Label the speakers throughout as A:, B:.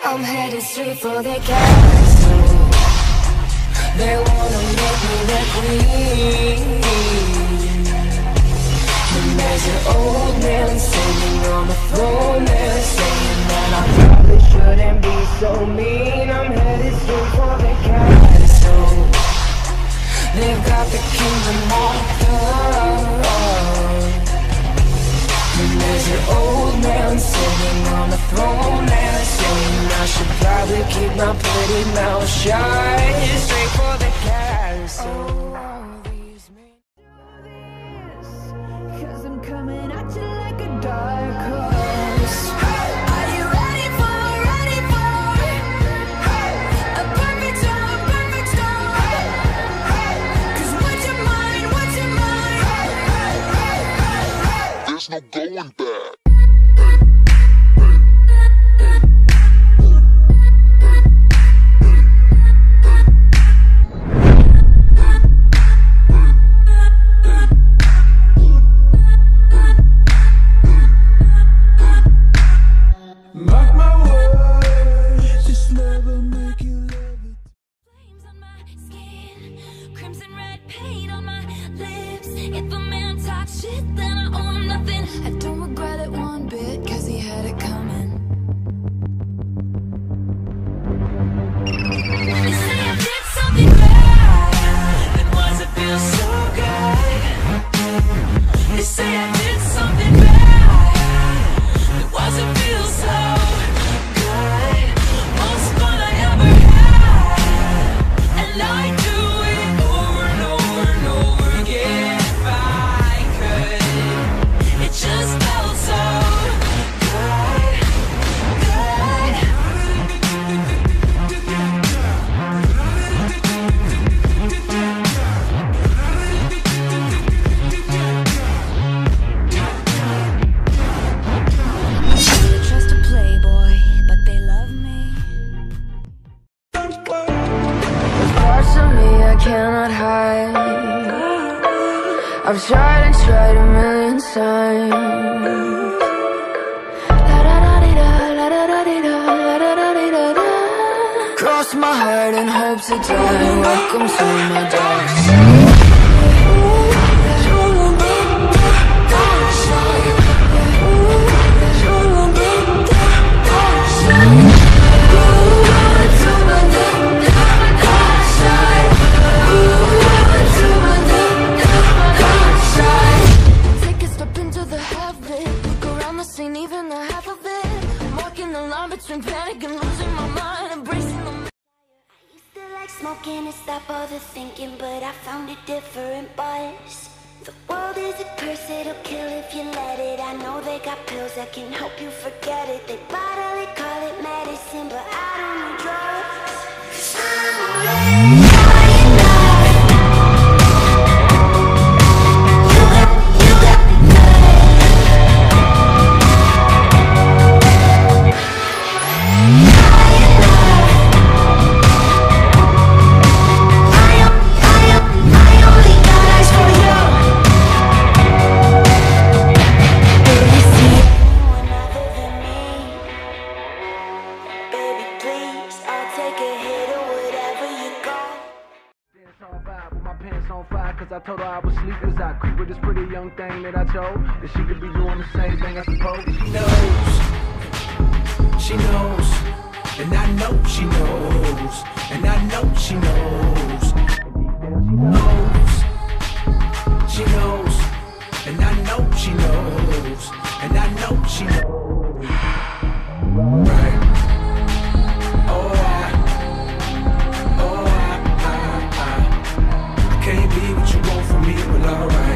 A: I'm headed straight for the castle. They wanna make me their queen. And there's an old man sitting on the throne there, saying that I probably shouldn't be so mean. I'm headed straight for the castle. They've got the kingdom locked up. And there's an old man sitting on the throne there, saying I should probably keep my pretty mouth shut. Straight for the castle. Cause I'm coming at you like a dark horse. Are you ready for a perfect storm, perfect storm? Cause what's your mind,
B: there's no going back.
C: Mark my words, this love will make you love it.
D: Flames on my skin, crimson red paint on my lips. If a man talks shit, then I owe him nothing. I don't regret it one bit, cause he had it coming. They say I did something bad, then why's it feel so good? They say I did something bad, then why's it feel so good? Most fun I ever had, and I do it over and over and over again if I could. It just felt so good, good. I trust a playboy, but they love me.
A: There's parts of me I cannot hide. I've tried and tried a million times. Cross my heart and hope to die. Welcome to my dark side.
D: Take a step into the heaven. Look around the scene, even the half of it. I'm walking the line between panic and losing my mind, embracing the. I used to like smoking to stop all the thinking, but I found a different buzz. The world is a curse, it'll kill if you let it. I know they got pills that can help you forget it. They bottle it, call it medicine, but I don't need drugs. 'Cause I'm already high enough. You got me I only got eyes for you. Baby, see anyone other than me. Baby, please, I'll take a hit or whatever you got.
C: Dance on fire with my pants on fire, cause I told her I was sleeping as I creep with this pretty young thing that I chose. That she could be doing the same thing I suppose.
E: She knows, and I know she knows, and I know she knows, she knows, and I know she knows, and I know she knows, right? I can't be what you want from me, but alright.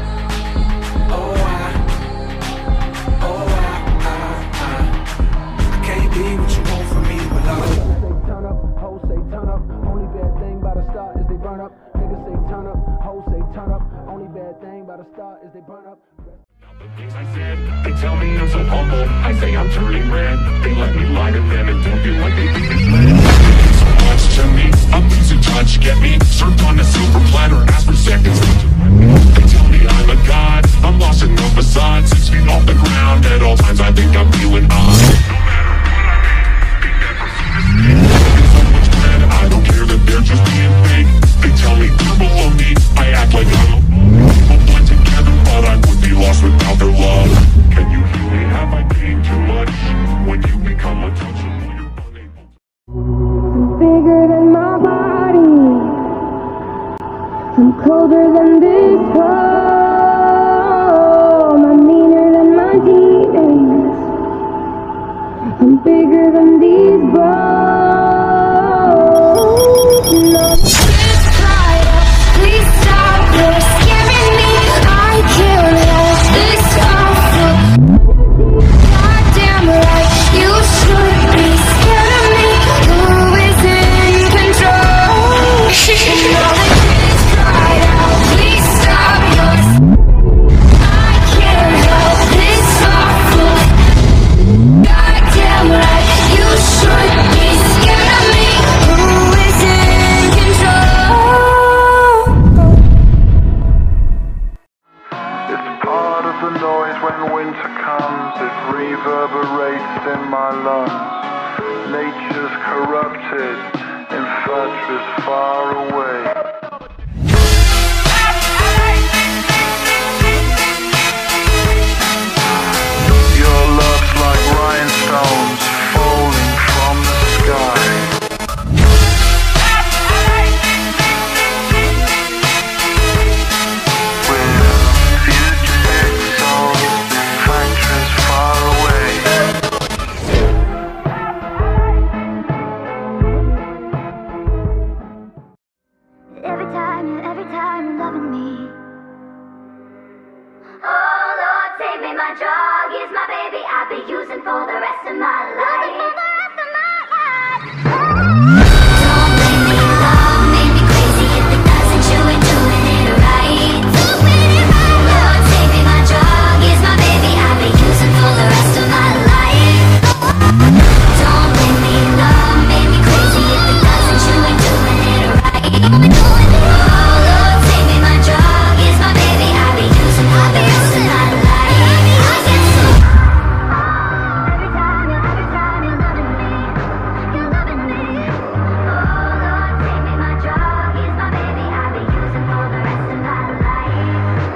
E: I can't be what you want from me, but alright.
C: Say turn up, hoes say turn up. Only bad thing about a start is they burn up. Niggas say turn up, hoes say turn up. Only bad thing about a start is they burn up.
F: I said, they tell me I'm so humble. I say I'm turning red. They let me lie to them and don't feel like they think it's lit. So much to me, I'm losing touch. Get me served on a silver platter. Ask for seconds. They tell me I'm a god. I'm lost in the facade. 6 feet off the ground. At all times I think I'm feeling odd. No matter what I make, think that
D: bigger than these bones. Please stop, you're scaring me. I can't let this off. Goddamn right, you should be scared of me. Who is in control? And all the kids cried out, please stop, you're I can't help this awful. Goddamn right, you should be scared of me. Who is in control?
G: It's part of the noise when winter comes. It reverberates in my lungs. Nature's corrupted, infatuous far away. Your love's like rhinestones falling from the sky. We're fugitive souls, factories far away.
D: Every time you're loving me. Oh Lord, save me, my drug is my baby. I'll be using for the rest of my life. Don't make me love, make me crazy. If it doesn't, you ain't doing it right. Lord, save me, my drug is my baby. I'll be using for the rest of my life. Don't make me love, make me crazy. If it doesn't, you ain't doing it right. Oh Lord, save me, my drug is my baby. I'll be using for the rest of my life. I get so every time you're loving me, you're loving me. Oh Lord, save me, my drug is my baby. I'll be using for the rest of my life.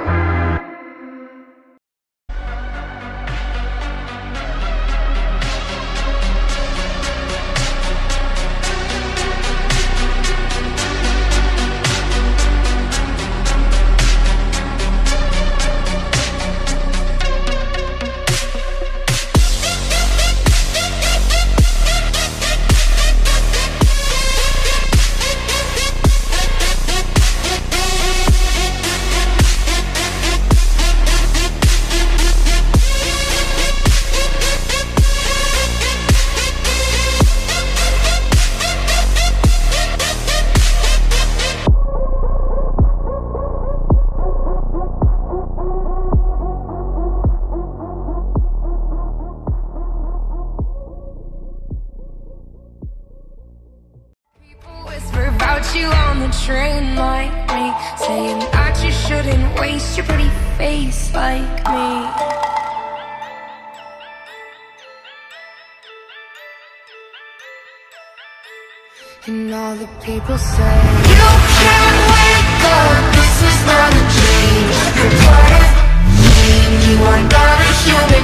A: People whisper about you on the train like me, saying that you shouldn't waste your pretty face like me. And all the people say, you can't wake up, this is not a dream. You're part of me, you are not a human